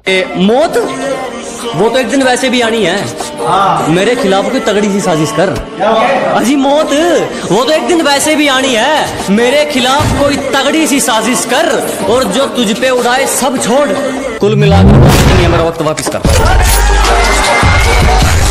मौत वो तो एक दिन वैसे भी आनी है। मेरे खिलाफ कोई तगड़ी सी साजिश कर। अजी मौत वो तो एक दिन वैसे भी आनी है। मेरे खिलाफ कोई तगड़ी सी साजिश कर और जो तुझ पे उड़ाए सब छोड़। कुल मिलाकर मेरा वक्त वापिस कर।